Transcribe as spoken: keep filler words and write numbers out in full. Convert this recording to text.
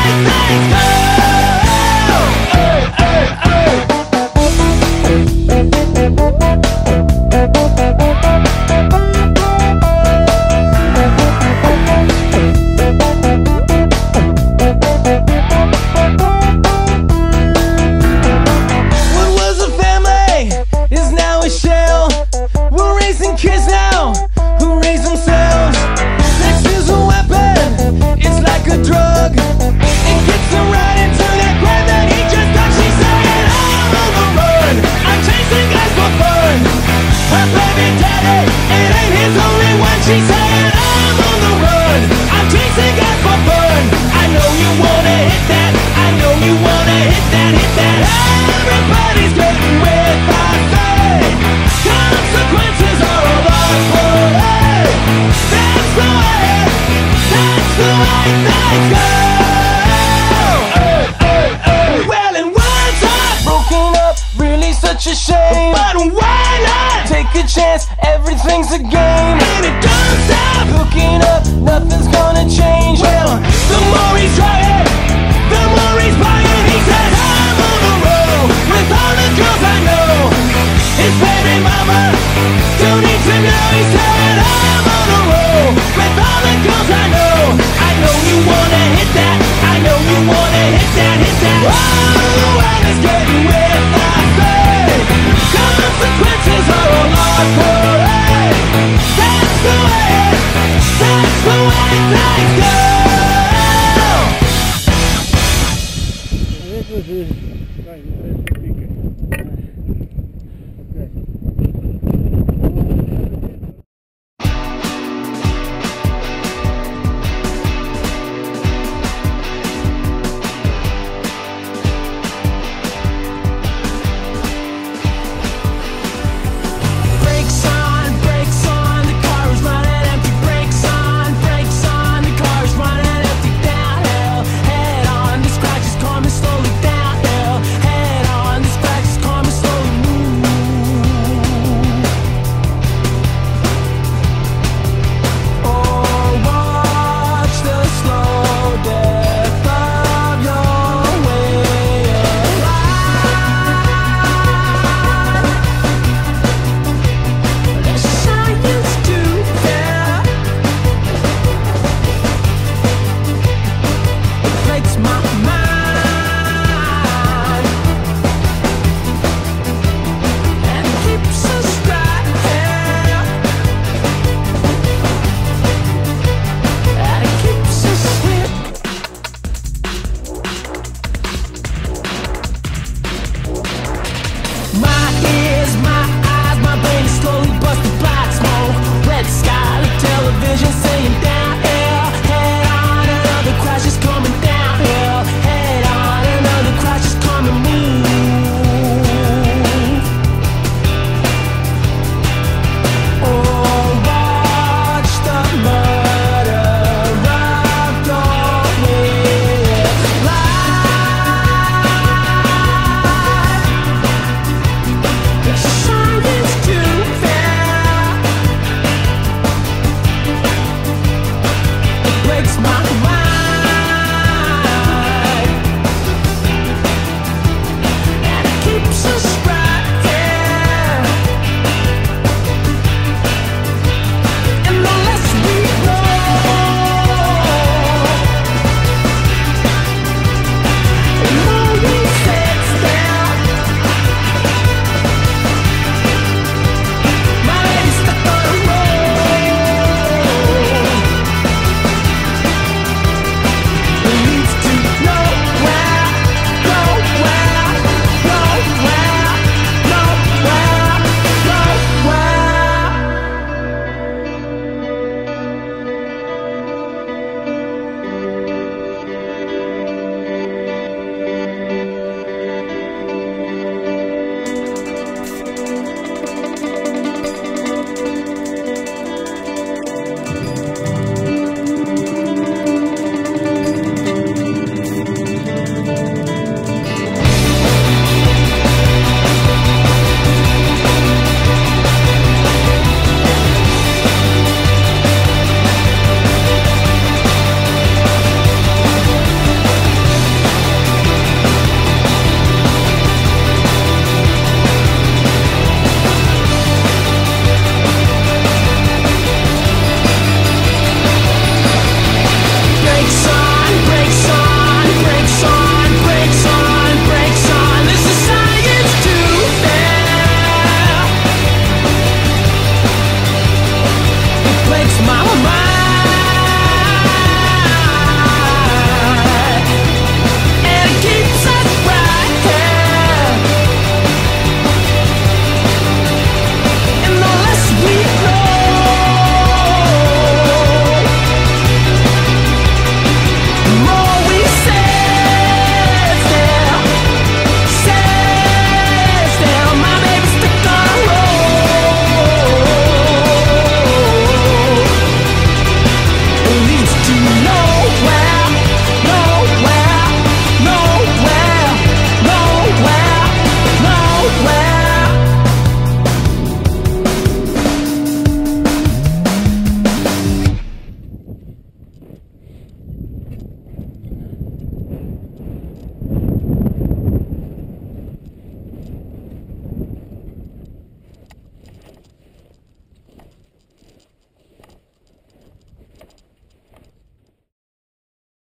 Kids now who raise themselves. Sex is a weapon, it's like a drug. It gets them right into that ground that he just done. She's saying, I'm on the run, I'm chasing guys for fun. Her baby daddy, it ain't his only one. She's saying, I'm on the run, I'm chasing guys for fun. I know you wanna hit that, I know you wanna hit that, hit that. Everybody's getting with I say. Consequences are a lot for hey. That's the way, that's the way things go. Hey, hey, hey. Well, in one time, broken up, really such a shame. But why not? Take a chance, everything's a game. And it don't stop. Hooking up, nothing's gonna change. Well, the more he's trying, the more he's buying. He said, I'm on the road with all the girls I know. His baby mama don't need to know. He said, I'm on the road with all the girls I know. I know you wanna hit that, I know you wanna hit that, hit that. All the world is getting with I say. Consequences are a lot for hey. That's the way, that's the way things go. Right.